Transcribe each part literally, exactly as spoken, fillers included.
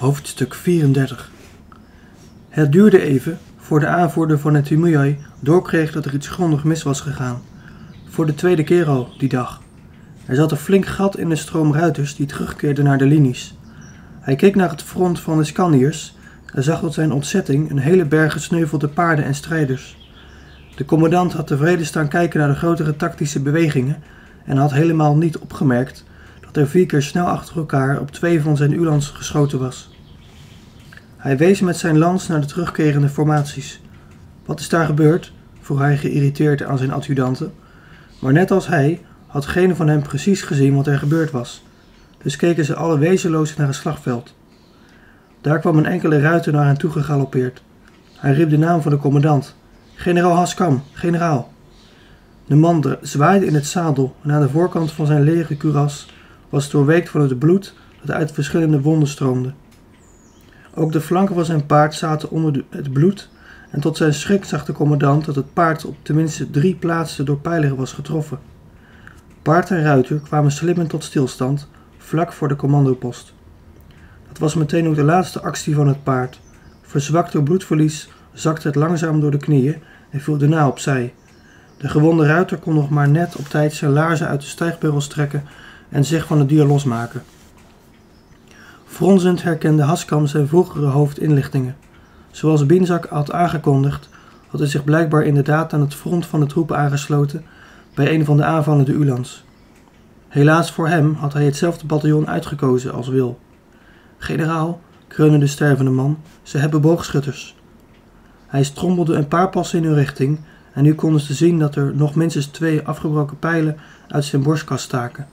Hoofdstuk vierendertig. Het duurde even voor de aanvoerder van het Timujai doorkreeg dat er iets grondig mis was gegaan. Voor de tweede keer al die dag. Er zat een flink gat in de stroom ruiters die terugkeerden naar de linies. Hij keek naar het front van de Scandiërs en zag tot zijn ontzetting een hele berg gesneuvelde paarden en strijders. De commandant had tevreden staan kijken naar de grotere tactische bewegingen en had helemaal niet opgemerkt dat er vier keer snel achter elkaar op twee van zijn ulans geschoten was. Hij wees met zijn lans naar de terugkerende formaties. Wat is daar gebeurd? Vroeg hij geïrriteerd aan zijn adjudanten. Maar net als hij had geen van hen precies gezien wat er gebeurd was. Dus keken ze alle wezenloos naar het slagveld. Daar kwam een enkele ruiter naar hen toe gegalopeerd. Hij riep de naam van de commandant. Generaal Haskam, generaal. De man zwaaide in het zadel en aan de voorkant van zijn leren kuras was doorweekt van het bloed dat uit verschillende wonden stroomde. Ook de flanken van zijn paard zaten onder het bloed en tot zijn schrik zag de commandant dat het paard op tenminste drie plaatsen door pijlen was getroffen. Paard en ruiter kwamen slimmend tot stilstand vlak voor de commandopost. Dat was meteen ook de laatste actie van het paard. Verzwakt door bloedverlies zakte het langzaam door de knieën en viel daarna opzij. De gewonde ruiter kon nog maar net op tijd zijn laarzen uit de stijgbeugels trekken en zich van het dier losmaken. Fronsend herkende Haskam zijn vroegere hoofdinlichtingen. Zoals Binzak had aangekondigd, had hij zich blijkbaar inderdaad aan het front van de troepen aangesloten bij een van de aanvallende ulans. Helaas voor hem had hij hetzelfde bataljon uitgekozen als Wil. Generaal, kreunde de stervende man, ze hebben boogschutters. Hij strompelde een paar passen in hun richting en nu konden ze zien dat er nog minstens twee afgebroken pijlen uit zijn borstkas staken.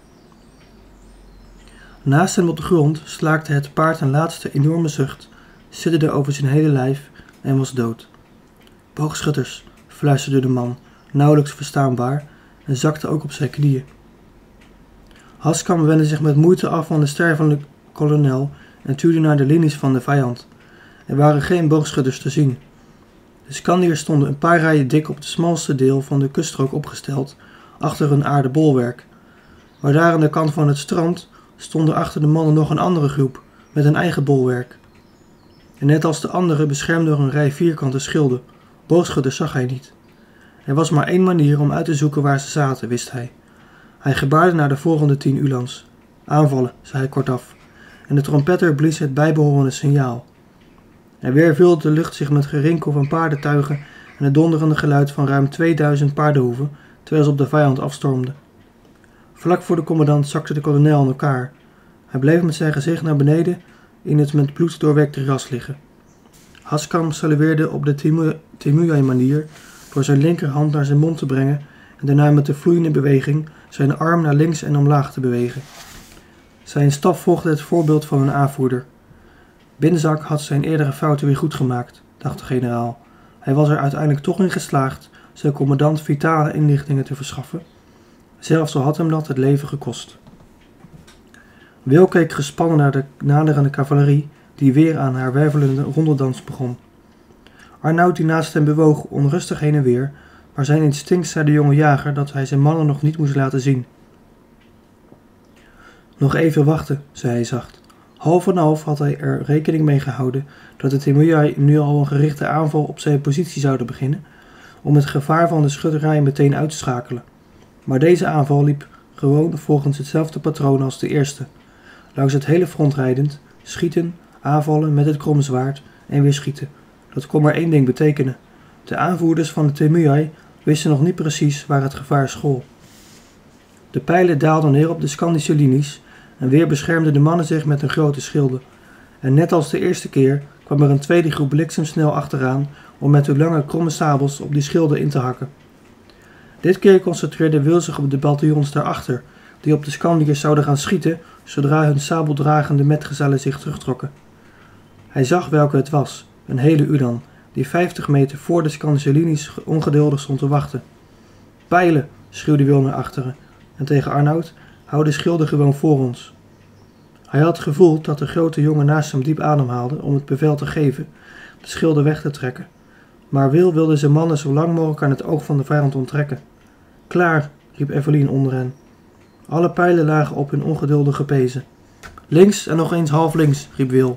Naast hem op de grond slaakte het paard een laatste enorme zucht, sidderde over zijn hele lijf en was dood. Boogschutters, fluisterde de man, nauwelijks verstaanbaar, en zakte ook op zijn knieën. Haskam wendde zich met moeite af van de stervende kolonel en tuurde naar de linies van de vijand. Er waren geen boogschutters te zien. De Scandiërs stonden een paar rijen dik op het smalste deel van de kuststrook opgesteld, achter een aarden bolwerk. Maar daar aan de kant van het strand stond er achter de mannen nog een andere groep, met een eigen bolwerk. En net als de anderen beschermd door een rij vierkante schilden. Boogschutters zag hij niet. Er was maar één manier om uit te zoeken waar ze zaten, wist hij. Hij gebaarde naar de volgende tien ulans. Aanvallen, zei hij kortaf, en de trompetter blies het bijbehorende signaal. En weer vulde de lucht zich met gerinkel van paardentuigen en het donderende geluid van ruim tweeduizend paardenhoeven, terwijl ze op de vijand afstormden. Vlak voor de commandant zakte de kolonel aan elkaar. Hij bleef met zijn gezicht naar beneden in het met bloed doorwekte ras liggen. Haskam salueerde op de Timujai-manier door zijn linkerhand naar zijn mond te brengen en daarna met de vloeiende beweging zijn arm naar links en omlaag te bewegen. Zijn staf volgde het voorbeeld van een aanvoerder. Binzak had zijn eerdere fouten weer goed gemaakt, dacht de generaal. Hij was er uiteindelijk toch in geslaagd zijn commandant vitale inlichtingen te verschaffen, zelfs al had hem dat het leven gekost. Wil keek gespannen naar de naderende cavalerie, die weer aan haar wervelende rondedans begon. Arnoud die naast hem bewoog onrustig heen en weer, maar zijn instinct zei de jonge jager dat hij zijn mannen nog niet moest laten zien. Nog even wachten, zei hij zacht. Half en half had hij er rekening mee gehouden dat de Timujai nu al een gerichte aanval op zijn positie zouden beginnen, om het gevaar van de schutterij meteen uit te schakelen. Maar deze aanval liep gewoon volgens hetzelfde patroon als de eerste. Langs het hele front rijdend, schieten, aanvallen met het kromzwaard en weer schieten. Dat kon maar één ding betekenen. De aanvoerders van de Timujai wisten nog niet precies waar het gevaar school. De pijlen daalden neer op de Scandische linies en weer beschermden de mannen zich met hun grote schilden. En net als de eerste keer kwam er een tweede groep bliksemsnel achteraan om met hun lange kromme sabels op die schilden in te hakken. Dit keer concentreerde Wil zich op de bataljons daarachter, die op de Scandiërs zouden gaan schieten zodra hun sabeldragende metgezellen zich terugtrokken. Hij zag welke het was, een hele ulan, die vijftig meter voor de Scandische linies ongeduldig stond te wachten. Pijlen, schreeuwde Wil naar achteren, en tegen Arnoud, hou de schilden gewoon voor ons. Hij had gevoeld dat de grote jongen naast hem diep ademhaalde om het bevel te geven, de schilden weg te trekken. Maar Wil wilde zijn mannen zo lang mogelijk aan het oog van de vijand onttrekken. Klaar, riep Evelien onder hen. Alle pijlen lagen op hun ongeduldige pezen. Links en nog eens half links, riep Wil.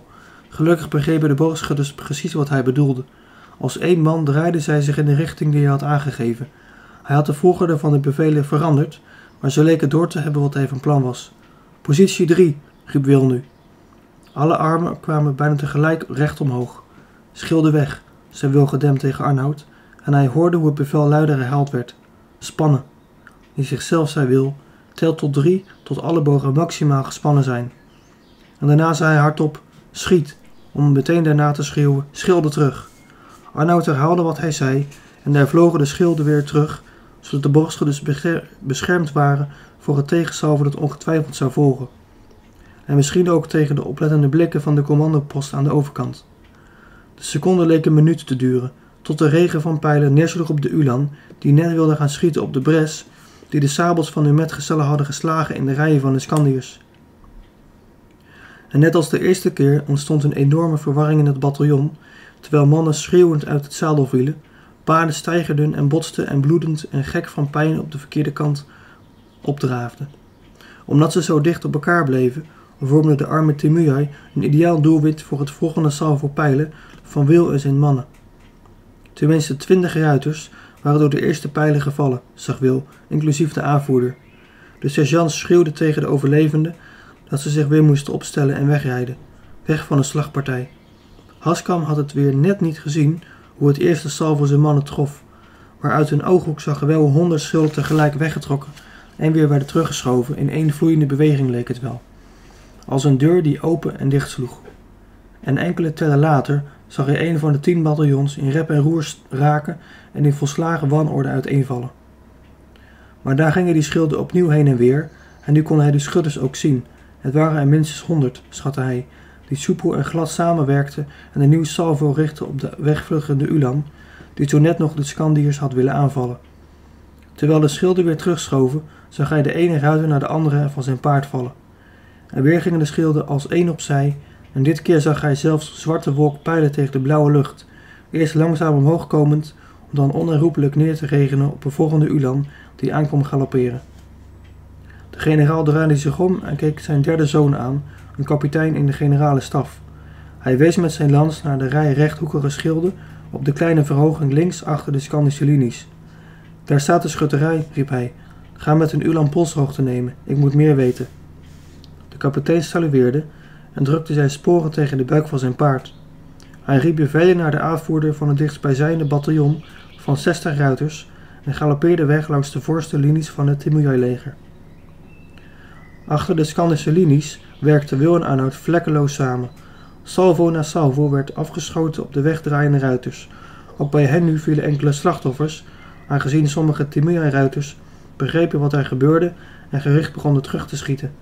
Gelukkig begrepen de boogschutters precies wat hij bedoelde. Als één man draaiden zij zich in de richting die hij had aangegeven. Hij had de volgorde van de bevelen veranderd, maar ze leken door te hebben wat hij van plan was. Positie drie, riep Wil nu. Alle armen kwamen bijna tegelijk recht omhoog. Schilden weg, zei Wil gedempt tegen Arnoud, en hij hoorde hoe het bevel luider herhaald werd. Spannen. In zichzelf zei Wil, tel tot drie tot alle bogen maximaal gespannen zijn. En daarna zei hij hardop, schiet, om meteen daarna te schreeuwen, schilden terug. Arnoud herhaalde wat hij zei en daar vlogen de schilden weer terug, zodat de boogschutters beschermd waren voor het tegensalvo dat ongetwijfeld zou volgen. En misschien ook tegen de oplettende blikken van de commandopost aan de overkant. De seconden leken minuten te duren, tot de regen van pijlen neersloeg op de Ulan, die net wilde gaan schieten op de bres, die de sabels van hun metgezellen hadden geslagen in de rijen van de Scandiërs. En net als de eerste keer ontstond een enorme verwarring in het bataljon, terwijl mannen schreeuwend uit het zadel vielen, paarden steigerden en botsten en bloedend en gek van pijn op de verkeerde kant opdraafden. Omdat ze zo dicht op elkaar bleven, vormde de arme Temujai een ideaal doelwit voor het volgende salvo pijlen van Wil en zijn mannen. Tenminste twintig ruiters waren door de eerste pijlen gevallen, zag Wil, inclusief de aanvoerder. De sergeant schreeuwde tegen de overlevenden dat ze zich weer moesten opstellen en wegrijden, weg van de slagpartij. Haskam had het weer net niet gezien hoe het eerste salvo zijn mannen trof, maar uit hun ooghoek zag er wel honderd schilden tegelijk weggetrokken en weer werden teruggeschoven, in één vloeiende beweging leek het wel. Als een deur die open en dicht sloeg. En enkele tellen later zag hij een van de tien bataljons in rep en roer raken en in volslagen wanorde uiteenvallen. Maar daar gingen die schilden opnieuw heen en weer, en nu kon hij de schutters ook zien. Het waren er minstens honderd, schatte hij, die soepel en glad samenwerkten en een nieuw salvo richtten op de wegvluchtende Ulan, die zo net nog de Scandiërs had willen aanvallen. Terwijl de schilden weer terugschoven, zag hij de ene ruiter naar de andere van zijn paard vallen. En weer gingen de schilden als één opzij, en dit keer zag hij zelfs zwarte wolk pijlen tegen de blauwe lucht, eerst langzaam omhoog komend, om dan onherroepelijk neer te regenen op een volgende Ulan die aankwam galopperen. De generaal draaide zich om en keek zijn derde zoon aan, een kapitein in de generale staf. Hij wees met zijn lans naar de rij rechthoekige schilden op de kleine verhoging links achter de Scandische linies. Daar staat de schutterij, riep hij. Ga met een Ulan polshoogte nemen, ik moet meer weten. De kapitein salueerde en drukte zijn sporen tegen de buik van zijn paard. Hij riep bevelen naar de aanvoerder van het dichtstbijzijnde bataljon van zestig ruiters en galoppeerde weg langs de voorste linies van het Temujai-leger. Achter de Scandische linies werkten Wil en Arnoud vlekkeloos samen. Salvo na salvo werd afgeschoten op de wegdraaiende ruiters. Ook bij hen nu vielen enkele slachtoffers, aangezien sommige Temujai-ruiters begrepen wat er gebeurde en gericht begonnen terug te schieten.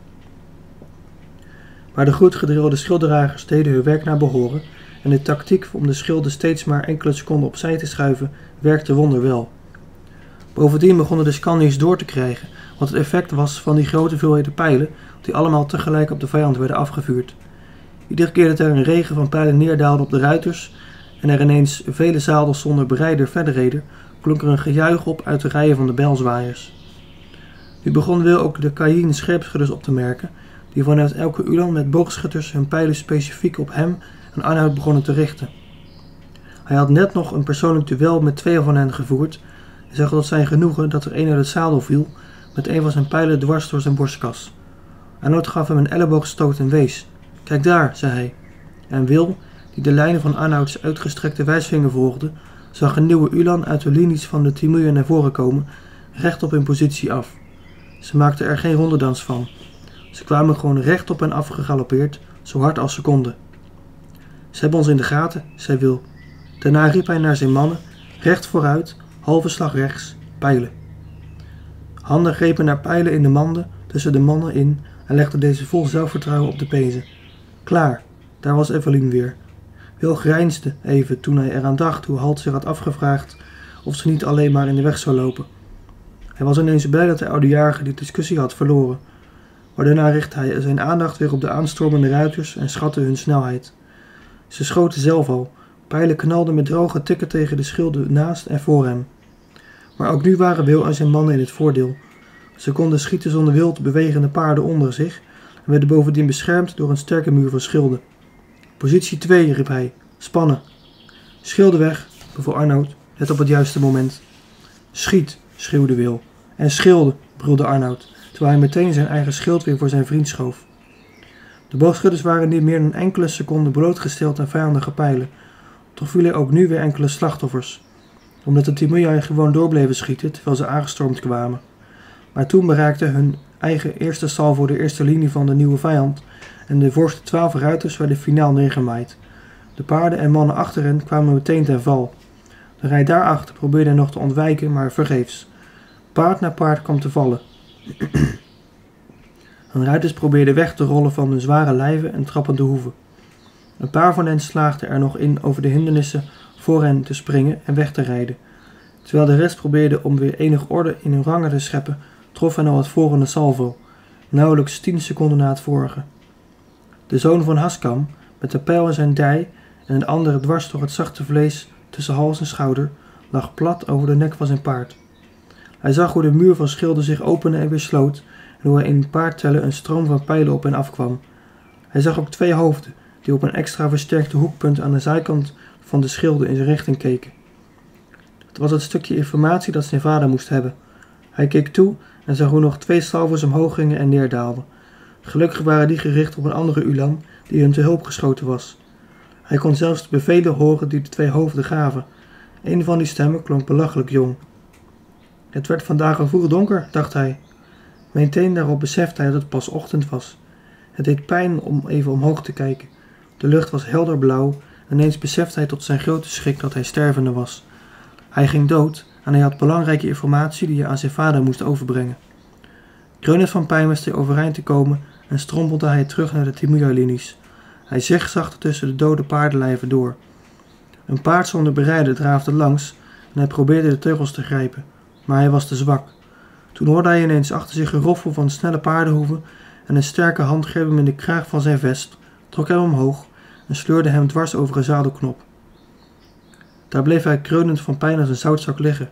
Maar de goed gedrilde schilddragers deden hun werk naar behoren en de tactiek om de schilden steeds maar enkele seconden opzij te schuiven werkte wonderwel. Bovendien begonnen de Scandiërs door te krijgen, wat het effect was van die grote hoeveelheden pijlen die allemaal tegelijk op de vijand werden afgevuurd. Iedere keer dat er een regen van pijlen neerdaalde op de ruiters en er ineens vele zadels zonder berijder verder reden, klonk er een gejuich op uit de rijen van de bijlzwaaiers. Nu begon Wil ook de Kayin scherpschutters op te merken, die vanuit elke Ulan met boogschutters hun pijlen specifiek op hem en Arnoud begonnen te richten. Hij had net nog een persoonlijk duel met twee van hen gevoerd en zag tot zijn genoegen dat er een uit het zadel viel met een van zijn pijlen dwars door zijn borstkas. Arnoud gaf hem een elleboogstoot en wees. Kijk daar, zei hij. En Wil, die de lijnen van Arnouds uitgestrekte wijsvinger volgde, zag een nieuwe Ulan uit de linies van de Temujai naar voren komen, recht op hun positie af. Ze maakten er geen rondedans van. Ze kwamen gewoon recht op hen afgegalopeerd, zo hard als ze konden. Ze hebben ons in de gaten, zei Wil. Daarna riep hij naar zijn mannen, recht vooruit, halve slag rechts, pijlen. Handen grepen naar pijlen in de manden tussen de mannen in en legden deze vol zelfvertrouwen op de pezen. Klaar, daar was Evelien weer. Wil grijnsde even toen hij eraan dacht hoe Halt zich had afgevraagd of ze niet alleen maar in de weg zou lopen. Hij was ineens blij dat de oudejarige die discussie had verloren, maar daarna richtte hij zijn aandacht weer op de aanstormende ruiters en schatte hun snelheid. Ze schoten zelf al, pijlen knalden met droge tikken tegen de schilden naast en voor hem. Maar ook nu waren Wil en zijn mannen in het voordeel. Ze konden schieten zonder wild bewegende paarden onder zich en werden bovendien beschermd door een sterke muur van schilden. Positie twee, riep hij. Spannen. Schilden weg, beval Arnoud, net op het juiste moment. Schiet, schreeuwde Wil. En schilden, brulde Arnoud, terwijl hij meteen zijn eigen schild weer voor zijn vriend schoof. De boogschutters waren niet meer dan enkele seconden blootgesteld aan vijandige pijlen. Toch vielen ook nu weer enkele slachtoffers, omdat de Timuriai gewoon doorbleven schieten terwijl ze aangestormd kwamen. Maar toen bereikte hun eigen eerste salvo de eerste linie van de nieuwe vijand en de voorste twaalf ruiters werden finaal neergemaaid. De paarden en mannen achter hen kwamen meteen ten val. De rij daarachter probeerde nog te ontwijken, maar vergeefs. Paard na paard kwam te vallen. Hun ruiters probeerden weg te rollen van hun zware lijven en trappende hoeven. Een paar van hen slaagden er nog in over de hindernissen voor hen te springen en weg te rijden. Terwijl de rest probeerde om weer enige orde in hun rangen te scheppen, trof hen al het volgende salvo, nauwelijks tien seconden na het vorige. De zoon van Haskam, met de pijl in zijn dij en een andere dwars door het zachte vlees tussen hals en schouder, lag plat over de nek van zijn paard. Hij zag hoe de muur van schilden zich opende en weer sloot en hoe er in paardtellen een stroom van pijlen op en afkwam. Hij zag ook twee hoofden die op een extra versterkte hoekpunt aan de zijkant van de schilden in zijn richting keken. Het was het stukje informatie dat zijn vader moest hebben. Hij keek toe en zag hoe nog twee salvos omhoog gingen en neerdaalden. Gelukkig waren die gericht op een andere ulan die hun te hulp geschoten was. Hij kon zelfs de bevelen horen die de twee hoofden gaven. Een van die stemmen klonk belachelijk jong. Het werd vandaag al vroeg donker, dacht hij. Meteen daarop besefte hij dat het pas ochtend was. Het deed pijn om even omhoog te kijken. De lucht was helder blauw en ineens besefte hij tot zijn grote schrik dat hij stervende was. Hij ging dood en hij had belangrijke informatie die hij aan zijn vader moest overbrengen. Kreunend van pijn wist hij overeind te komen en strompelde hij terug naar de Timuriai-linies. Hij zigzagde tussen de dode paardenlijven door. Een paard zonder berijder draafde langs en hij probeerde de teugels te grijpen, maar hij was te zwak. Toen hoorde hij ineens achter zich een roffel van snelle paardenhoeven en een sterke hand greep hem in de kraag van zijn vest, trok hem omhoog en sleurde hem dwars over een zadelknop. Daar bleef hij kreunend van pijn als een zoutzak liggen.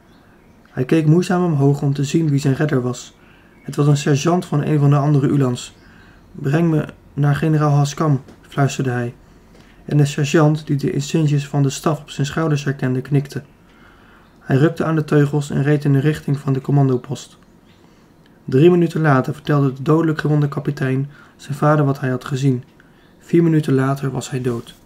Hij keek moeizaam omhoog om te zien wie zijn redder was. Het was een sergeant van een van de andere ulans. Breng me naar generaal Haskam, fluisterde hij. En de sergeant, die de insignes van de staf op zijn schouders herkende, knikte. Hij rukte aan de teugels en reed in de richting van de commandopost. Drie minuten later vertelde de dodelijk gewonde kapitein zijn vader wat hij had gezien. Vier minuten later was hij dood.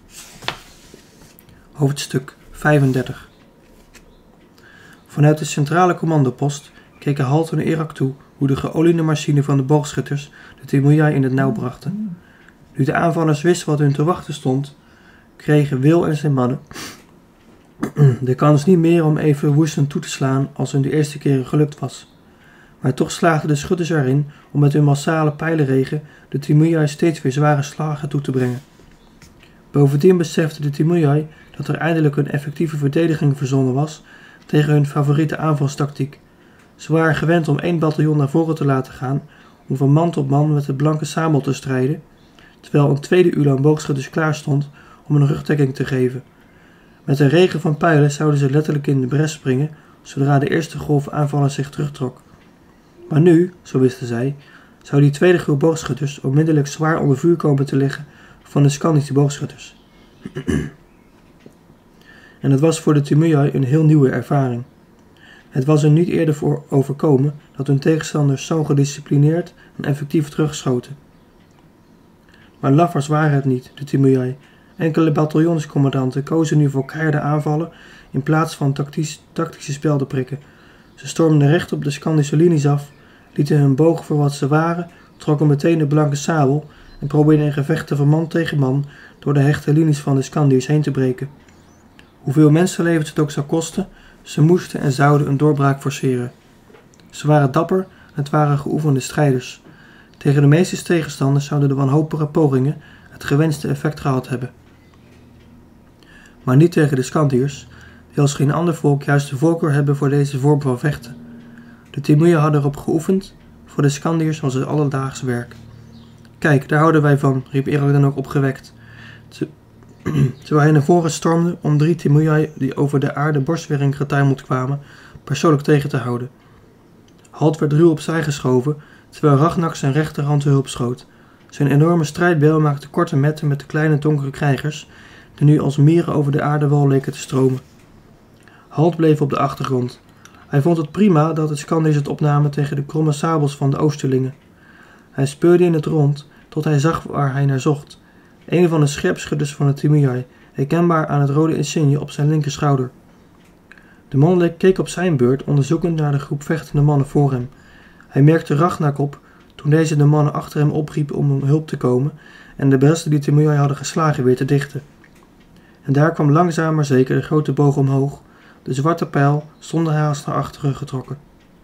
Hoofdstuk vijfendertig. Vanuit de centrale commandopost keken Halton en Irak toe hoe de geoliede machine van de boogschutters de Timuriai in het nauw brachten. Nu de aanvallers wisten wat hun te wachten stond, kregen Wil en zijn mannen de kans niet meer om even woestend toe te slaan als hun de eerste keren gelukt was. Maar toch slaagden de schutters erin om met hun massale pijlenregen de Timuriai steeds weer zware slagen toe te brengen. Bovendien beseften de Timuriai dat er eindelijk een effectieve verdediging verzonnen was tegen hun favoriete aanvalstactiek. Ze waren gewend om één bataljon naar voren te laten gaan om van man tot man met het blanke sabel te strijden, terwijl een tweede ulan boogschutters klaar stond om een rugdekking te geven. Met een regen van pijlen zouden ze letterlijk in de bres springen zodra de eerste golf aanvallers zich terugtrok. Maar nu, zo wisten zij, zou die tweede groep boogschutters onmiddellijk zwaar onder vuur komen te liggen van de Scandische boogschutters. En het was voor de Timuriai een heel nieuwe ervaring. Het was hun niet eerder voor overkomen dat hun tegenstanders zo gedisciplineerd en effectief terugschoten. Maar lafaards waren het niet, de Timuriai. Enkele bataljonscommandanten kozen nu voor keiharde aanvallen in plaats van tactisch, tactische spel te prikken. Ze stormden recht op de Scandische linies af, lieten hun bogen voor wat ze waren, trokken meteen de blanke sabel en probeerden in gevechten van man tegen man door de hechte linies van de Scandiërs heen te breken. Hoeveel mensenlevens het ook zou kosten, ze moesten en zouden een doorbraak forceren. Ze waren dapper en het waren geoefende strijders. Tegen de meeste tegenstanders zouden de wanhopige pogingen het gewenste effect gehad hebben. Maar niet tegen de Scandiërs, die als geen ander volk juist de voorkeur hebben voor deze vorm van vechten. De Timuriai hadden erop geoefend, voor de Scandiërs was het alledaags werk. Kijk, daar houden wij van, riep Irak dan ook opgewekt, terwijl hij naar voren stormde om drie Timuriai die over de aarde borstwering getuimeld kwamen, persoonlijk tegen te houden. Halt werd ruw opzij geschoven, terwijl Ragnak zijn rechterhand te hulp schoot. Zijn enorme strijdbijl maakte korte metten met de kleine donkere krijgers, die nu als mieren over de aardewal leken te stromen. Halt bleef op de achtergrond. Hij vond het prima dat de Scandiërs het opnamen tegen de kromme sabels van de Oosterlingen. Hij speurde in het rond tot hij zag waar hij naar zocht. Een van de scherpschutters van de Timuriai, herkenbaar aan het rode insigne op zijn linkerschouder. De monnik keek op zijn beurt onderzoekend naar de groep vechtende mannen voor hem. Hij merkte Ragnak op toen deze de mannen achter hem opriep om om hulp te komen en de besten die Timuriai hadden geslagen weer te dichten. En daar kwam langzaam maar zeker de grote boog omhoog, de zwarte pijl zonder haast naar achteren getrokken.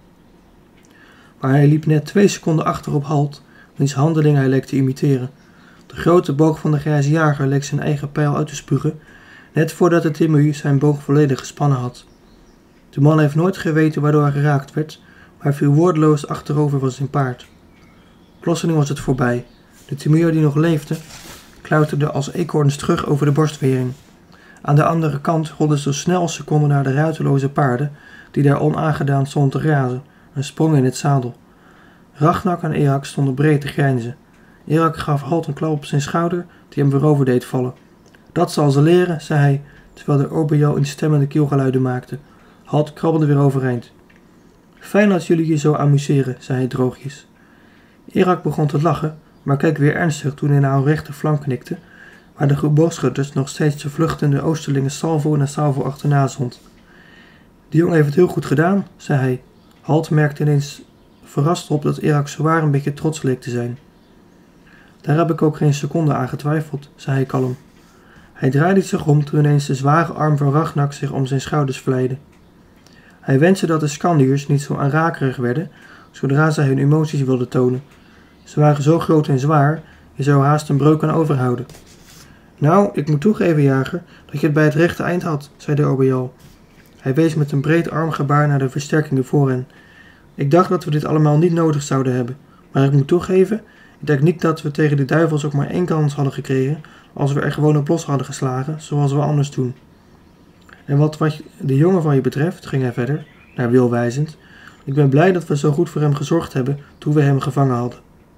Maar hij liep net twee seconden achter op Halt, wiens handeling hij leek te imiteren. De grote boog van de grijze jager leek zijn eigen pijl uit te spugen, net voordat de Timuriai zijn boog volledig gespannen had. De man heeft nooit geweten waardoor hij geraakt werd, maar hij viel woordeloos achterover van zijn paard. Plotseling was het voorbij. De Timuriai die nog leefde, klauterde als eekhoorns terug over de borstwering. Aan de andere kant rolden ze zo snel als ze konden naar de ruiteloze paarden, die daar onaangedaan stonden te grazen, en sprongen in het zadel. Ragnak en Erak stonden breed te grijnzen. Erak gaf Halt een klap op zijn schouder, die hem voorover deed vallen. Dat zal ze leren, zei hij, terwijl de Orbejal instemmende keelgeluiden maakte. Halt krabbelde weer overeind. Fijn dat jullie je zo amuseren, zei hij droogjes. Erak begon te lachen, maar keek weer ernstig toen hij naar een rechterflank knikte, waar de groep boogschutters nog steeds de vluchtende Oosterlingen salvo na salvo achterna zond. Die jongen heeft het heel goed gedaan, zei hij. Halt merkte ineens verrast op dat Erak zowaar een beetje trots leek te zijn. Daar heb ik ook geen seconde aan getwijfeld, zei hij kalm. Hij draaide zich om toen ineens de zware arm van Ragnak zich om zijn schouders vlijde. Hij wenste dat de Scandiërs niet zo aanrakerig werden, zodra zij hun emoties wilden tonen. Ze waren zo groot en zwaar, je zou haast een breuk aan overhouden. Nou, ik moet toegeven, jager, dat je het bij het rechte eind had, zei de Orbejal. Hij wees met een breed armgebaar naar de versterkingen voor hen. Ik dacht dat we dit allemaal niet nodig zouden hebben, maar ik moet toegeven, ik denk niet dat we tegen de duivels ook maar één kans hadden gekregen als we er gewoon op los hadden geslagen, zoals we anders doen. En wat, wat de jongen van je betreft, ging hij verder, naar Wil wijzend, ik ben blij dat we zo goed voor hem gezorgd hebben toen we hem gevangen hadden.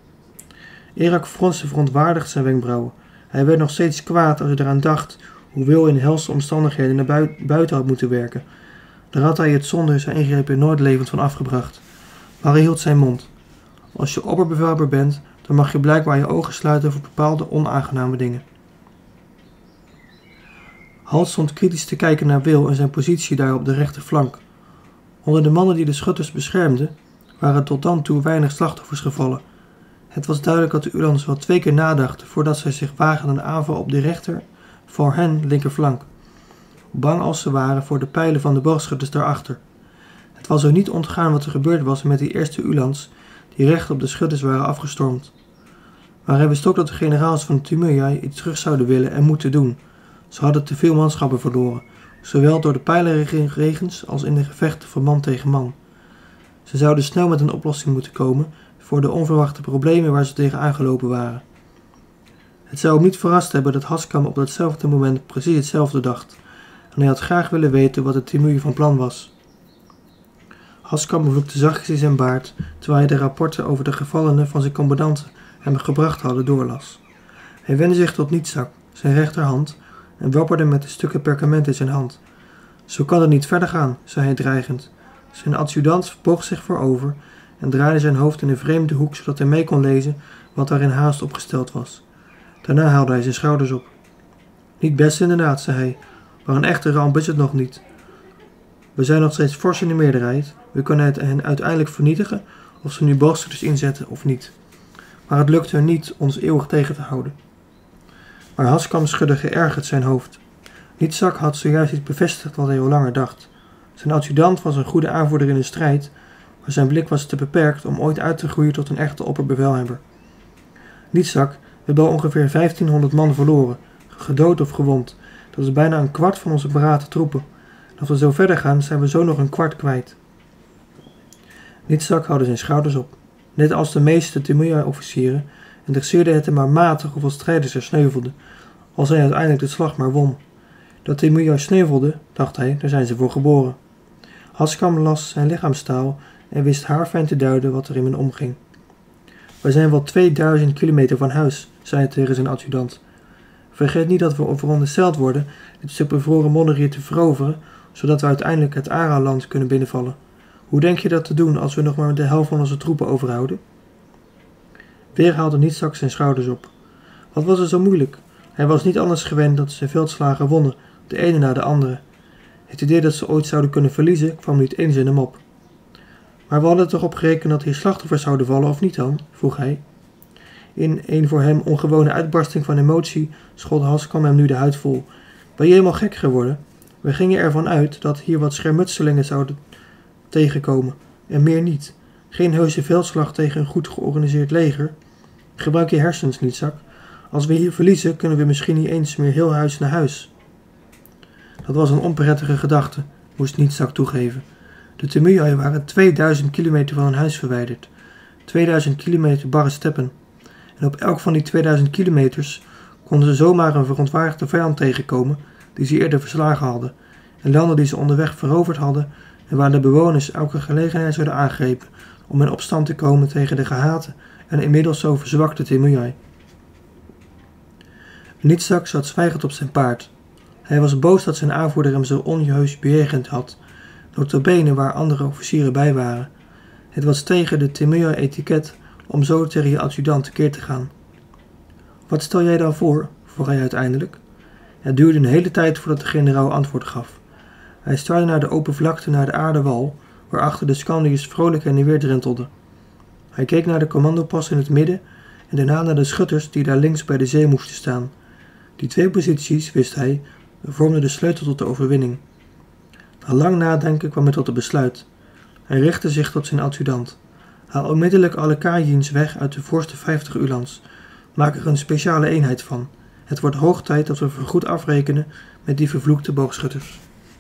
Erak fronste verontwaardigd zijn wenkbrauwen. Hij werd nog steeds kwaad als hij eraan dacht hoe Wil in helse omstandigheden naar bui buiten had moeten werken. Daar had hij het zonder zijn ingrepen nooit levend van afgebracht. Maar hij hield zijn mond. Als je opperbevelhebber bent, dan mag je blijkbaar je ogen sluiten voor bepaalde onaangename dingen. Halt stond kritisch te kijken naar Wil en zijn positie daar op de rechterflank. Onder de mannen die de schutters beschermden, waren tot dan toe weinig slachtoffers gevallen. Het was duidelijk dat de Ulans wel twee keer nadachten voordat zij zich waagden aan de aanval op de rechter, voor hen linkerflank. Bang als ze waren voor de pijlen van de boogschutters daarachter. Het was er niet ontgaan wat er gebeurd was met die eerste Ulans die recht op de schutters waren afgestormd. Maar hij wist ook dat de generaals van de Timuriai iets terug zouden willen en moeten doen. Ze hadden te veel manschappen verloren, zowel door de pijlenregens als in de gevechten van man tegen man. Ze zouden snel met een oplossing moeten komen voor de onverwachte problemen waar ze tegen aangelopen waren. Het zou hem niet verrast hebben dat Haskam op datzelfde moment precies hetzelfde dacht, en hij had graag willen weten wat de Timuriai van plan was. Haskam vloekte zachtjes in zijn baard, terwijl hij de rapporten over de gevallenen van zijn commandanten hem gebracht hadden doorlas. Hij wendde zich tot Nietsak, zijn rechterhand, en wapperde met de stukken perkament in zijn hand. Zo kan het niet verder gaan, zei hij dreigend. Zijn adjudant boog zich voorover en draaide zijn hoofd in een vreemde hoek, zodat hij mee kon lezen wat daar in haast opgesteld was. Daarna haalde hij zijn schouders op. Niet best inderdaad, zei hij, maar een echte ramp is het nog niet. We zijn nog steeds fors in de meerderheid, we kunnen het hen uiteindelijk vernietigen of ze nu boogschutters inzetten of niet. Maar het lukt hun niet ons eeuwig tegen te houden. Maar Haskam schudde geërgerd zijn hoofd. Nietsak had zojuist iets bevestigd wat hij al langer dacht. Zijn adjudant was een goede aanvoerder in de strijd, maar zijn blik was te beperkt om ooit uit te groeien tot een echte opperbevelhebber. Nietsak, we hebben al ongeveer vijftienhonderd man verloren, gedood of gewond. Dat is bijna een kwart van onze beraden troepen. En als we zo verder gaan, zijn we zo nog een kwart kwijt. Nietsak haalde zijn schouders op. Net als de meeste Timuriai-officieren interesseerde het hem maar matig hoeveel strijders er sneuvelden, als hij uiteindelijk de slag maar won. Dat Timuriai sneuvelde, dacht hij, daar zijn ze voor geboren. Haskam las zijn lichaamstaal en wist haarfijn te duiden wat er in hem omging. We zijn wel tweeduizend kilometer van huis, zei hij tegen zijn adjudant. Vergeet niet dat we verondersteld worden dit stuk bevroren modder hier te veroveren, zodat we uiteindelijk het Ara-land kunnen binnenvallen. Hoe denk je dat te doen als we nog maar de helft van onze troepen overhouden? Weer haalde Nietsak zijn schouders op. Wat was er zo moeilijk? Hij was niet anders gewend dat zijn veldslagen wonnen, de ene na de andere. Het idee dat ze ooit zouden kunnen verliezen kwam niet eens in hem op. Maar we hadden toch op gerekend dat hier slachtoffers zouden vallen of niet dan? Vroeg hij. In een voor hem ongewone uitbarsting van emotie schold Haskam hem nu de huid vol. Ben je helemaal gek geworden? We gingen ervan uit dat hier wat schermutselingen zouden tegenkomen, en meer niet. Geen heuse veldslag tegen een goed georganiseerd leger. Gebruik je hersens, Nietsak. Als we hier verliezen, kunnen we misschien niet eens meer heel huis naar huis. Dat was een onprettige gedachte, moest Nietsak toegeven. De Temujai waren tweeduizend kilometer van hun huis verwijderd. tweeduizend kilometer barre steppen. En op elk van die tweeduizend kilometers konden ze zomaar een verontwaardigde vijand tegenkomen die ze eerder verslagen hadden, en landen die ze onderweg veroverd hadden en waar de bewoners elke gelegenheid zouden aangrepen om in opstand te komen tegen de gehate en inmiddels zo verzwakte Temujai. Nietsak zat zwijgend op zijn paard. Hij was boos dat zijn aanvoerder hem zo onjuist bejegend had, nota bene waar andere officieren bij waren. Het was tegen de Temujai-etiket om zo tegen je adjudant tekeer te gaan. Wat stel jij dan voor? Vroeg hij uiteindelijk. Het duurde een hele tijd voordat de generaal antwoord gaf. Hij staarde naar de open vlakte naar de aardewal, waarachter de Scandiërs vrolijk heen en weer drentelden. Hij keek naar de commandopas in het midden en daarna naar de schutters die daar links bij de zee moesten staan. Die twee posities, wist hij, vormden de sleutel tot de overwinning. Na lang nadenken kwam hij tot het besluit. Hij richtte zich tot zijn adjudant. Haal onmiddellijk alle Kajins weg uit de voorste vijftig ulans. Maak er een speciale eenheid van. Het wordt hoog tijd dat we voorgoed afrekenen met die vervloekte boogschutters.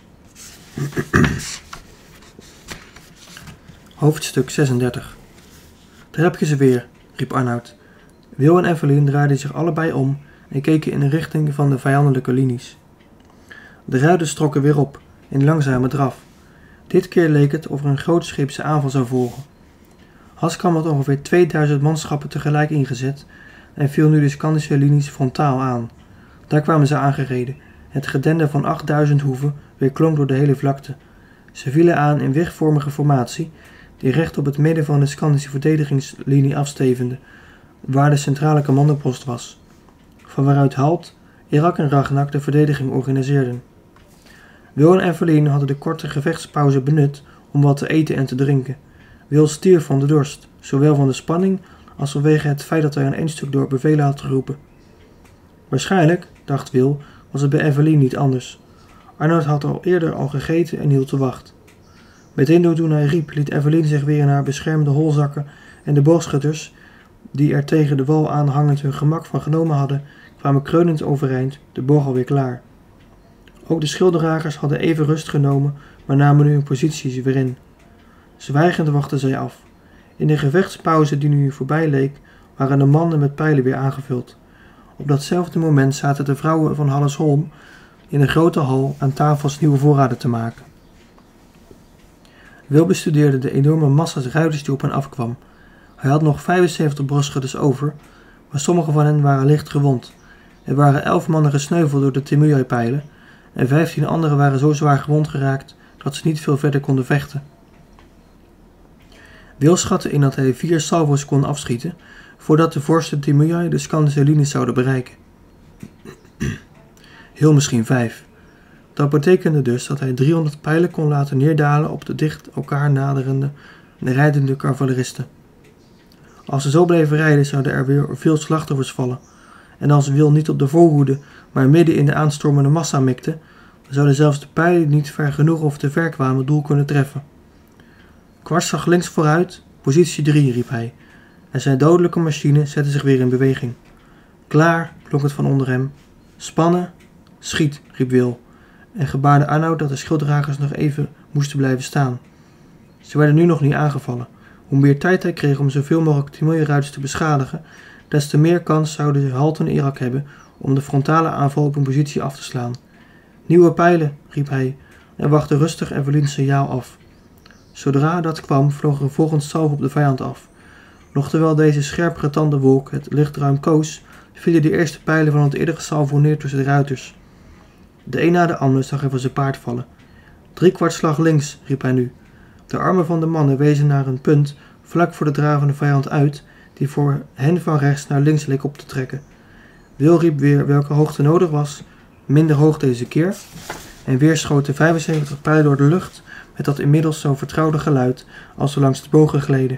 Hoofdstuk zesendertig. Daar heb je ze weer, riep Arnoud. Wil en Evelien draaiden zich allebei om en keken in de richting van de vijandelijke linies. De ruiters trokken weer op, in langzame draf. Dit keer leek het of er een grootscheepse aanval zou volgen. Haskam had ongeveer tweeduizend manschappen tegelijk ingezet en viel nu de Scandische linies frontaal aan. Daar kwamen ze aangereden. Het gedender van achtduizend hoeven weerklonk door de hele vlakte. Ze vielen aan in wigvormige formatie, die recht op het midden van de Scandische verdedigingslinie afstevende, waar de centrale commandopost was, van waaruit Halt, Irak en Ragnak de verdediging organiseerden. Wil en Evelien hadden de korte gevechtspauze benut om wat te eten en te drinken. Wil stierf van de dorst, zowel van de spanning als vanwege het feit dat hij aan één stuk door bevelen had geroepen. Waarschijnlijk, dacht Wil, was het bij Evelien niet anders. Arnoud had al eerder al gegeten en hield te wacht. Meteen toen hij riep, liet Evelien zich weer in haar beschermde hol zakken en de boogschutters, die er tegen de wal aanhangend hun gemak van genomen hadden, kwamen kreunend overeind, de boog alweer klaar. Ook de schilddragers hadden even rust genomen, maar namen nu hun posities weer in. Zwijgend wachtten zij af. In de gevechtspauze die nu voorbij leek, waren de mannen met pijlen weer aangevuld. Op datzelfde moment zaten de vrouwen van Hallesholm in de grote hal aan tafels nieuwe voorraden te maken. Wil bestudeerde de enorme massa's ruiters die op hen afkwam. Hij had nog vijfenzeventig boogschutters over, maar sommige van hen waren licht gewond. Er waren elf mannen gesneuveld door de Temujai-pijlen en vijftien anderen waren zo zwaar gewond geraakt dat ze niet veel verder konden vechten. Wil schatte in dat hij vier salvo's kon afschieten voordat de vorsten Temujai de Scandische linies zouden bereiken. Heel misschien vijf. Dat betekende dus dat hij driehonderd pijlen kon laten neerdalen op de dicht elkaar naderende en rijdende cavaleristen. Als ze zo bleven rijden zouden er weer veel slachtoffers vallen, en als Wil niet op de voorhoede maar midden in de aanstormende massa mikte, dan zouden zelfs de pijlen die niet ver genoeg of te ver kwamen het doel kunnen treffen. Kwars zag links vooruit, positie drie, riep hij, en zijn dodelijke machine zette zich weer in beweging. Klaar, klonk het van onder hem. Spannen, schiet, riep Wil, en gebaarde Arnoud dat de schilddragers nog even moesten blijven staan. Ze werden nu nog niet aangevallen. Hoe meer tijd hij kreeg om zoveel mogelijk Temujai-ruiters te beschadigen, des te meer kans zouden Halt en Irak hebben om de frontale aanval op hun positie af te slaan. Nieuwe pijlen, riep hij, en wachtte rustig Evelien's signaal af. Zodra dat kwam, vloog er een volgend salvo op de vijand af. Nog terwijl deze scherp getande wolk het luchtruim koos, vielen de eerste pijlen van het eerdere salvo neer tussen de ruiters. De een na de ander zag hij van zijn paard vallen. Drie kwart slag links, riep hij nu. De armen van de mannen wezen naar een punt vlak voor de dravende vijand uit, die voor hen van rechts naar links leek op te trekken. Wil riep weer welke hoogte nodig was, minder hoog deze keer, en weer schoten vijfenzeventig pijlen door de lucht met dat inmiddels zo vertrouwde geluid als ze langs de bogen gleden.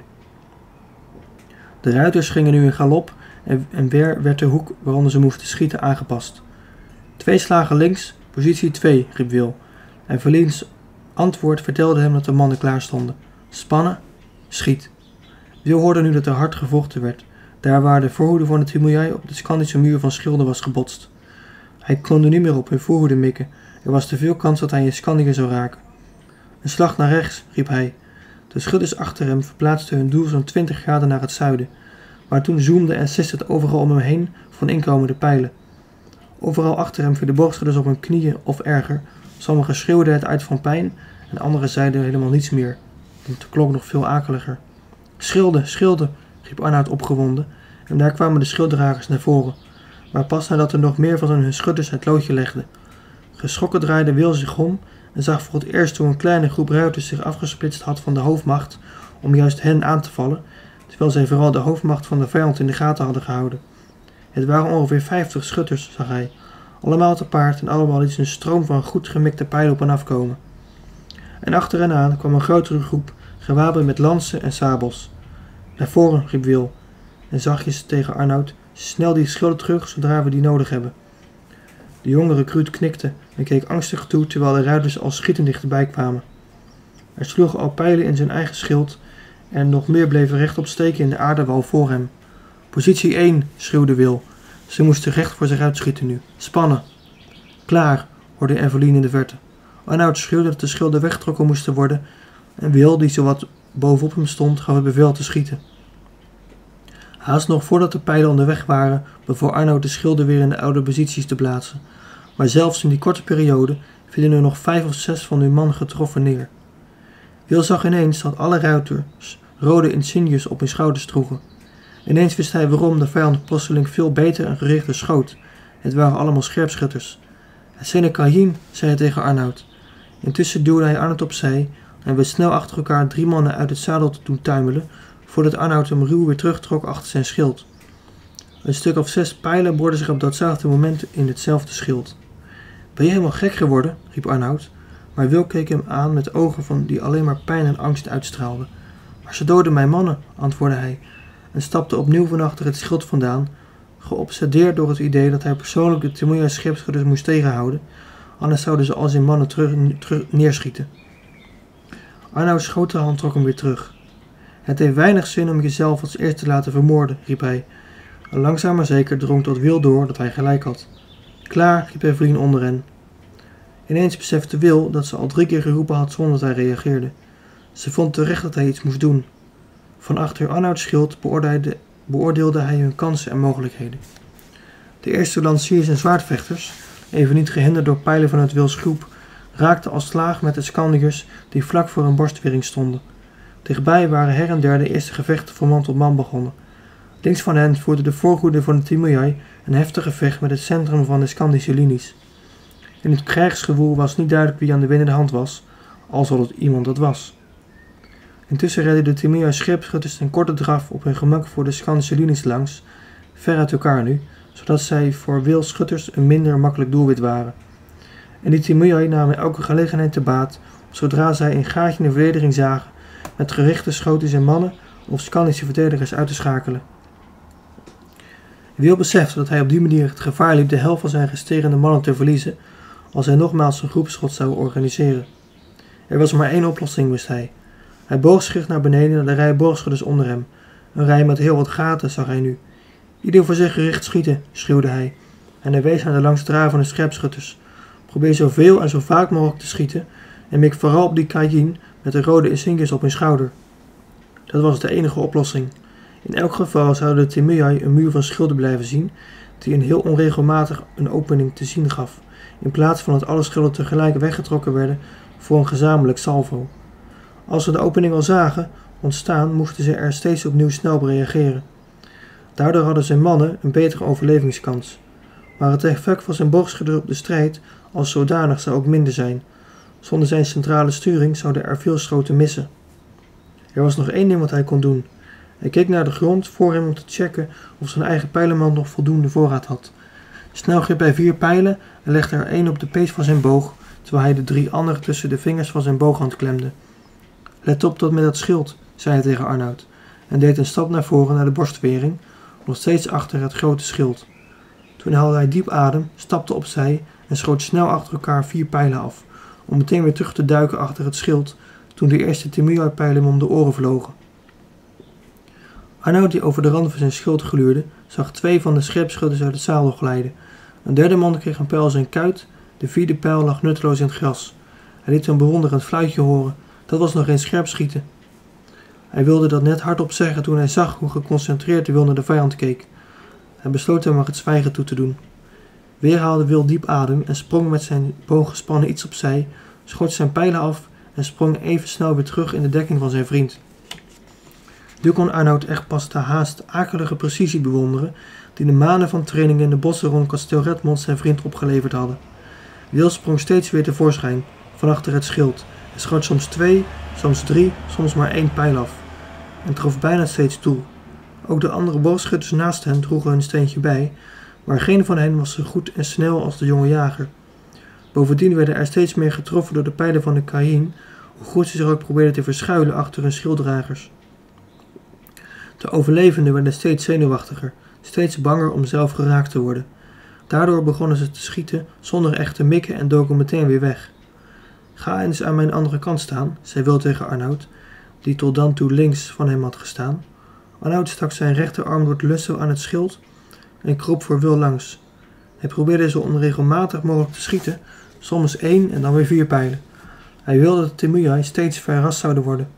De ruiters gingen nu in galop en, en weer werd de hoek waaronder ze moesten schieten aangepast. Twee slagen links, positie twee, riep Wil, en Verliens antwoord vertelde hem dat de mannen klaar stonden. Spannen, schiet. Wil hoorde nu dat er hard gevochten werd, daar waar de voorhoede van de Timoeai op de Skandische muur van schilden was gebotst. Hij kon er niet meer op hun voorhoede mikken, er was te veel kans dat hij een Skandiër zou raken. Een slag naar rechts, riep hij. De schutters achter hem verplaatsten hun doel zo'n twintig graden naar het zuiden, maar toen zoomde en siste het overal om hem heen van inkomende pijlen. Overal achter hem vielen boogschutters op hun knieën of erger, sommigen schreeuwden het uit van pijn en anderen zeiden helemaal niets meer. Het klonk nog veel akeliger. Schilden, schilden, riep Arnoud opgewonden, en daar kwamen de schilddragers naar voren, maar pas nadat er nog meer van hun schutters het loodje legden. Geschrokken draaide Wil zich om en zag voor het eerst hoe een kleine groep ruiters zich afgesplitst had van de hoofdmacht om juist hen aan te vallen, terwijl zij vooral de hoofdmacht van de vijand in de gaten hadden gehouden. Het waren ongeveer vijftig schutters, zag hij, allemaal te paard en allemaal liet een stroom van goed gemikte pijlen op en afkomen. En achter hen aan kwam een grotere groep, gewapend met lansen en sabels. Naar voren, riep Wil, en zachtjes tegen Arnoud, snel die schilden terug zodra we die nodig hebben. De jonge recruut knikte en keek angstig toe terwijl de ruiters al schietend dichterbij kwamen. Er sloegen al pijlen in zijn eigen schild en nog meer bleven rechtop steken in de aardewal voor hem. Positie één, schreeuwde Wil. Ze moesten recht voor zich uitschieten nu. Spannen. Klaar, hoorde Evelien in de verte. Arnoud schreeuwde dat de schilden weggetrokken moesten worden en Wil, die zowat bovenop hem stond, gaf het bevel te schieten. Haast nog voordat de pijlen onderweg waren, beval Arnoud de schilden weer in de oude posities te plaatsen, maar zelfs in die korte periode vielen er nog vijf of zes van hun man getroffen neer. Wil zag ineens dat alle ruiters rode insignes op hun schouders droegen. Ineens wist hij waarom de vijand plotseling veel beter en gerichter schoot. Het waren allemaal scherpschutters. Het zijn de Cajin, zei hij tegen Arnoud. Intussen duwde hij Arnoud opzij en wist snel achter elkaar drie mannen uit het zadel te doen tuimelen, voordat Arnoud hem ruw weer terugtrok achter zijn schild. Een stuk of zes pijlen boorden zich op datzelfde moment in hetzelfde schild. Ben je helemaal gek geworden? Riep Arnoud, maar Wil keek hem aan met ogen van die alleen maar pijn en angst uitstraalden. Maar ze doden mijn mannen, antwoordde hij, en stapte opnieuw van achter het schild vandaan, geobsedeerd door het idee dat hij persoonlijk de Timoeai scheepschutters moest tegenhouden, anders zouden ze al zijn mannen terug, terug neerschieten. Arnouds grote hand trok hem weer terug. Het heeft weinig zin om jezelf als eerste te laten vermoorden, riep hij, en langzaam maar zeker drong tot Wil door dat hij gelijk had. Klaar, riep Evelien onder hen. Ineens besefte Wil dat ze al drie keer geroepen had zonder dat hij reageerde. Ze vond terecht dat hij iets moest doen. Van achter Arnouds schild beoordeelde, beoordeelde hij hun kansen en mogelijkheden. De eerste lanciers en zwaardvechters, even niet gehinderd door pijlen vanuit Wils groep, raakten als slaag met de Skandiërs die vlak voor een borstwering stonden. Dichtbij waren her en der de eerste gevechten van man tot man begonnen. Links van hen voerde de voorhoede van de Timoeai een heftig gevecht met het centrum van de Skandische linies. In het krijgsgewoel was niet duidelijk wie aan de winnende hand was, al zal het iemand dat was. Intussen redden de Timoeai scheepschutters in korte draf op hun gemak voor de Skandische linies langs, ver uit elkaar nu, zodat zij voor Wils schutters een minder makkelijk doelwit waren. En die Timoeai namen elke gelegenheid te baat, zodra zij een gaatje in de verdediging zagen, met gerichte schoten zijn mannen of Skandische verdedigers uit te schakelen. Wil besefte dat hij op die manier het gevaar liep de helft van zijn resterende mannen te verliezen, als hij nogmaals een groepschot zou organiseren. Er was maar één oplossing, wist hij. Hij boog zich naar beneden naar de rij boogschutters onder hem. Een rij met heel wat gaten zag hij nu. Ieder voor zich gericht schieten, schreeuwde hij, en hij wees naar de langsdravende scherpschutters. Probeer zoveel en zo vaak mogelijk te schieten, en mik vooral op die Cajin met de rode insignes op hun schouder. Dat was de enige oplossing. In elk geval zouden de Timoeai een muur van schilden blijven zien, die een heel onregelmatig een opening te zien gaf, in plaats van dat alle schilden tegelijk weggetrokken werden voor een gezamenlijk salvo. Als ze de opening al zagen, ontstaan, moesten ze er steeds opnieuw snel op reageren. Daardoor hadden zijn mannen een betere overlevingskans. Maar het effect van zijn boogschutter op de strijd als zodanig zou ook minder zijn. Zonder zijn centrale sturing zouden er veel schoten missen. Er was nog één ding wat hij kon doen. Hij keek naar de grond voor hem om te checken of zijn eigen pijlenmand nog voldoende voorraad had. Snel greep hij vier pijlen en legde er één op de pees van zijn boog, terwijl hij de drie andere tussen de vingers van zijn booghand klemde. Let op tot met dat schild, zei hij tegen Arnoud, en deed een stap naar voren naar de borstwering, nog steeds achter het grote schild. Toen haalde hij diep adem, stapte opzij en schoot snel achter elkaar vier pijlen af, om meteen weer terug te duiken achter het schild toen de eerste Temujai-pijlen hem om de oren vlogen. Arnoud, die over de rand van zijn schild gluurde, zag twee van de scherpschutters uit het zadel glijden. Een derde man kreeg een pijl in zijn kuit, de vierde pijl lag nutteloos in het gras. Hij liet een bewonderend fluitje horen, dat was nog geen scherpschieten. Hij wilde dat net hardop zeggen toen hij zag hoe geconcentreerd de Wil naar de vijand keek. Hij besloot hem maar het zwijgen toe te doen. Weer haalde Wil diep adem en sprong met zijn boog gespannen iets opzij, schoot zijn pijlen af en sprong even snel weer terug in de dekking van zijn vriend. Nu kon Arnoud echt pas de haast akelige precisie bewonderen die de maanden van training in de bossen rond kasteel Redmond zijn vriend opgeleverd hadden. Wil sprong steeds weer tevoorschijn, van achter het schild, en schoot soms twee, soms drie, soms maar één pijl af, en trof bijna steeds doel. Ook de andere boogschutters naast hen droegen hun steentje bij, maar geen van hen was zo goed en snel als de jonge jager. Bovendien werden er steeds meer getroffen door de pijlen van de Kahin, hoe goed ze zich ook probeerden te verschuilen achter hun schilddragers. De overlevenden werden steeds zenuwachtiger, steeds banger om zelf geraakt te worden. Daardoor begonnen ze te schieten zonder echt te mikken en doken meteen weer weg. Ga eens aan mijn andere kant staan, zei Wil tegen Arnoud, die tot dan toe links van hem had gestaan. Arnoud stak zijn rechterarm door het lussen aan het schild en kroop voor Wil langs. Hij probeerde zo onregelmatig mogelijk te schieten, soms één en dan weer vier pijlen. Hij wilde dat de Temujai steeds verrast zouden worden.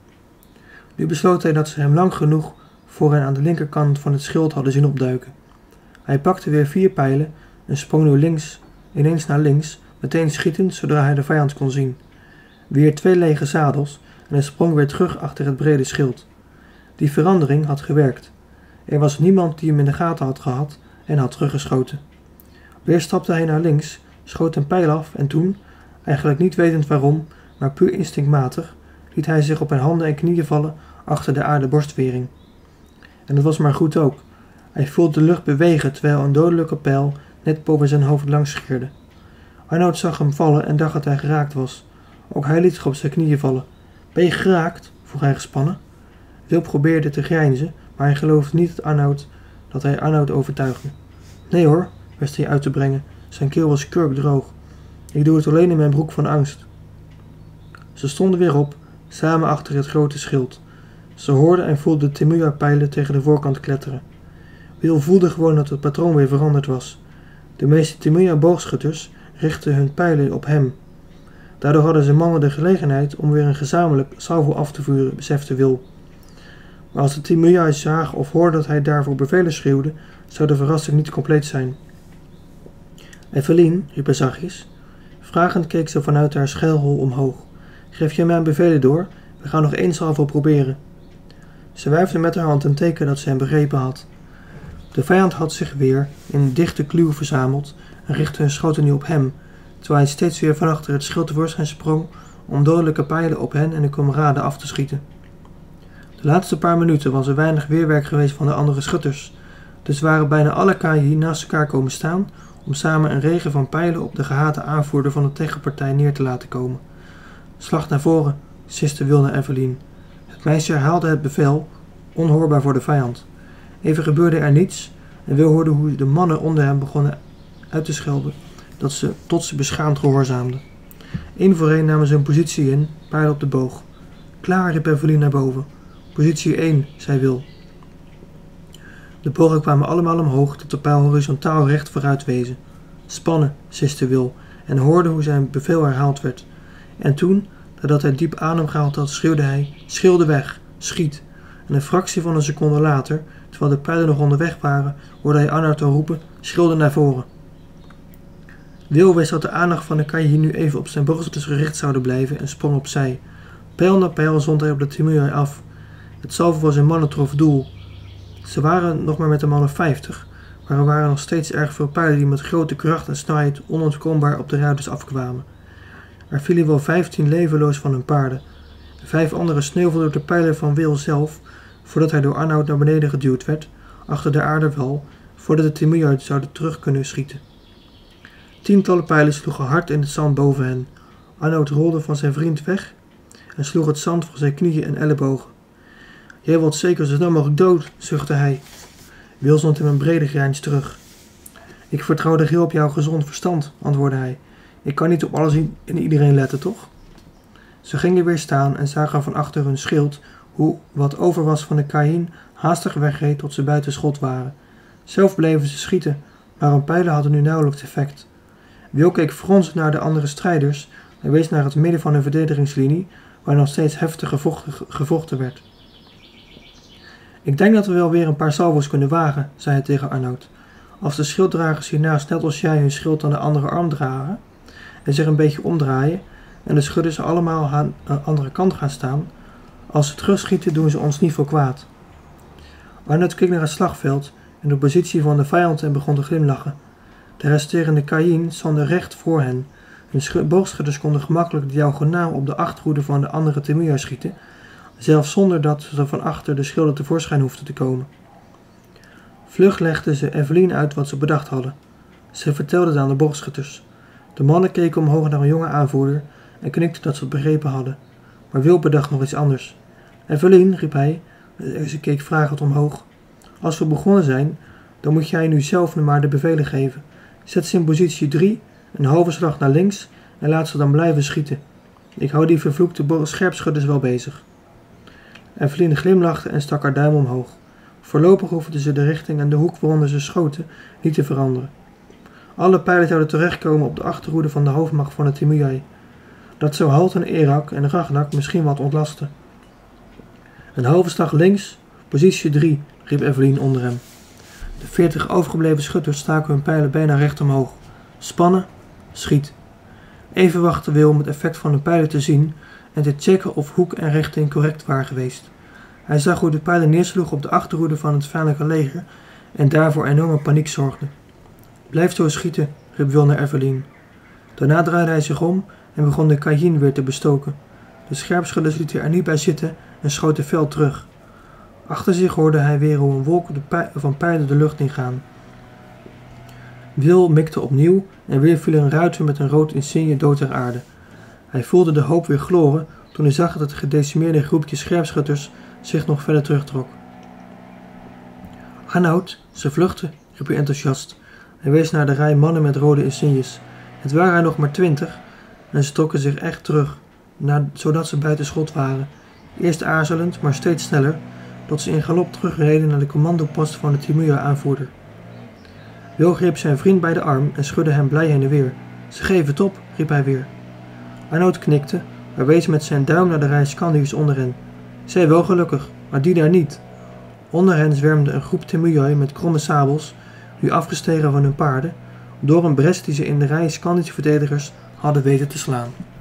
Nu besloot hij dat ze hem lang genoeg voor hen aan de linkerkant van het schild hadden zien opduiken. Hij pakte weer vier pijlen en sprong nu links, ineens naar links, meteen schietend zodra hij de vijand kon zien. Weer twee lege zadels en hij sprong weer terug achter het brede schild. Die verandering had gewerkt. Er was niemand die hem in de gaten had gehad en had teruggeschoten. Weer stapte hij naar links, schoot een pijl af en toen, eigenlijk niet wetend waarom, maar puur instinctmatig, liet hij zich op zijn handen en knieën vallen achter de aarden borstwering. En dat was maar goed ook. Hij voelde de lucht bewegen terwijl een dodelijke pijl net boven zijn hoofd langs scheerde. Arnoud zag hem vallen en dacht dat hij geraakt was. Ook hij liet zich op zijn knieën vallen. Ben je geraakt? Vroeg hij gespannen. Wil probeerde te grijnzen, maar hij geloofde niet dat, Arnoud, dat hij Arnoud overtuigde. Nee hoor, wist hij uit te brengen. Zijn keel was kurkdroog. Ik doe het alleen in mijn broek van angst. Ze stonden weer op, samen achter het grote schild. Ze hoorden en voelden de Temujai-pijlen tegen de voorkant kletteren. Wil voelde gewoon dat het patroon weer veranderd was. De meeste Temujai-boogschutters richtten hun pijlen op hem. Daardoor hadden zijn mannen de gelegenheid om weer een gezamenlijk salvo af te vuren, besefte Wil. Maar als de Temujai zagen of hoorden dat hij daarvoor bevelen schreeuwde, zou de verrassing niet compleet zijn. Evelien, riep hij zachtjes. Vragend keek ze vanuit haar schuilhol omhoog. Geef jij mij bevelen door? We gaan nog één salvo proberen. Ze wuifde met haar hand een teken dat ze hem begrepen had. De vijand had zich weer in een dichte kluw verzameld en richtte hun schoten nu op hem, terwijl hij steeds weer van achter het schild tevoorschijn sprong om dodelijke pijlen op hen en hun kameraden af te schieten. De laatste paar minuten was er weinig weerwerk geweest van de andere schutters, dus waren bijna alle Kahi naast elkaar komen staan om samen een regen van pijlen op de gehate aanvoerder van de tegenpartij neer te laten komen. Slag naar voren, siste Wil naar Evelien. Het meisje herhaalde het bevel, onhoorbaar voor de vijand. Even gebeurde er niets en Wil hoorde hoe de mannen onder hem begonnen uit te schelden, dat ze tot ze beschaamd gehoorzaamden. Eén voor één namen ze een positie in, pijlen op de boog. Klaar, riep Evelien naar boven. Positie één, zei Wil. De bogen kwamen allemaal omhoog tot de pijl horizontaal recht vooruit wezen. Spannen, siste Wil en hoorde hoe zijn bevel herhaald werd. En toen, nadat hij diep adem gehaald had, schreeuwde hij, schilde weg, schiet. En een fractie van een seconde later, terwijl de pijlen nog onderweg waren, hoorde hij Arnoud al roepen, schilde naar voren. Wil wist dat de aandacht van de Kahi nu even op zijn boogschutters gericht zouden blijven en sprong opzij. Pijl na pijl zond hij op de Temujai af Het salvo van zijn mannen trof doel. Ze waren nog maar met een man of vijftig, maar er waren nog steeds erg veel pijlen die met grote kracht en snelheid onontkoombaar op de ruiters afkwamen. Er vielen wel vijftien levenloos van hun paarden. Vijf anderen sneuvelden door de pijlen van Wil zelf, voordat hij door Arnoud naar beneden geduwd werd, achter de aardewal, voordat de Temujai zouden terug kunnen schieten. Tientallen pijlen sloegen hard in het zand boven hen. Arnoud rolde van zijn vriend weg en sloeg het zand van zijn knieën en ellebogen. Jij wilt zeker zo snel mogelijk dood, zuchtte hij. Wil stond hem een brede grijns terug. Ik vertrouw er heel op jouw gezond verstand, antwoordde hij. Ik kan niet op alles en iedereen letten, toch? Ze gingen weer staan en zagen van achter hun schild hoe wat over was van de Kahin haastig wegreed tot ze buiten schot waren. Zelf bleven ze schieten, maar hun pijlen hadden nu nauwelijks effect. Wil keek fronsend naar de andere strijders en wees naar het midden van hun verdedigingslinie, waar nog steeds heftig gevochten, gevochten werd. Ik denk dat we wel weer een paar salvo's kunnen wagen, zei hij tegen Arnoud. Als de schilddragers hiernaast net als jij hun schild aan de andere arm dragen en zich een beetje omdraaien en de schudders allemaal aan de andere kant gaan staan, als ze terugschieten doen ze ons niet veel kwaad. Arnoud keek naar het slagveld en de positie van de vijand en begon te glimlachen. De resterende Kahin stonden recht voor hen. Hun boogschutters konden gemakkelijk diagonaal op de achterhoede van de andere Temujai schieten, zelfs zonder dat ze van achter de schilden tevoorschijn hoefden te komen. Vlug legden ze Evelien uit wat ze bedacht hadden. Ze vertelde het aan de boogschutters. De mannen keken omhoog naar een jonge aanvoerder en knikten dat ze het begrepen hadden. Maar Wil bedacht nog iets anders. Evelien, riep hij, en ze keek vragend omhoog. Als we begonnen zijn, dan moet jij nu zelf maar de bevelen geven. Zet ze in positie drie, een halve slag naar links en laat ze dan blijven schieten. Ik hou die vervloekte scherpschutters wel bezig. Evelien glimlachte en stak haar duim omhoog. Voorlopig hoefden ze de richting en de hoek waaronder ze schoten niet te veranderen. Alle pijlen zouden terechtkomen op de achterhoede van de hoofdmacht van de Temujai. Dat zou Halt en Erak en Ragnak misschien wat ontlasten. Een halve slag links, positie drie, riep Evelien onder hem. De veertig overgebleven schutters staken hun pijlen bijna recht omhoog. Spannen, schiet. Even wachten Wil om het effect van de pijlen te zien en te checken of hoek en richting correct waren geweest. Hij zag hoe de pijlen neersloegen op de achterhoede van het vijandelijke leger en daarvoor enorme paniek zorgde. Blijf zo schieten, riep Wil naar Evelien. Daarna draaide hij zich om en begon de Kahin weer te bestoken. De scherpschutters lieten er niet bij zitten en schoten fel terug. Achter zich hoorde hij weer hoe een wolk van pijlen de lucht ingaan. Wil mikte opnieuw en weer viel een ruiter met een rood insigne dood ter aarde. Hij voelde de hoop weer gloren toen hij zag dat het gedecimeerde groepje scherpschutters zich nog verder terugtrok. Arnoud, ze vluchten, riep hij enthousiast. Hij wees naar de rij mannen met rode insignes. Het waren er nog maar twintig en ze trokken zich echt terug, na, zodat ze buiten schot waren. Eerst aarzelend, maar steeds sneller, tot ze in galop terugreden naar de commandopost van de Temujai-aanvoerder. Wil greep zijn vriend bij de arm en schudde hem blij heen en weer. Ze geven het op, riep hij weer. Arnoud knikte, maar wees met zijn duim naar de rij Scandiërs onder hen. Zij wel gelukkig, maar die daar niet. Onder hen zwermde een groep Temujai met kromme sabels, nu afgestegen van hun paarden, door een bres die ze in de rij Scandische verdedigers hadden weten te slaan.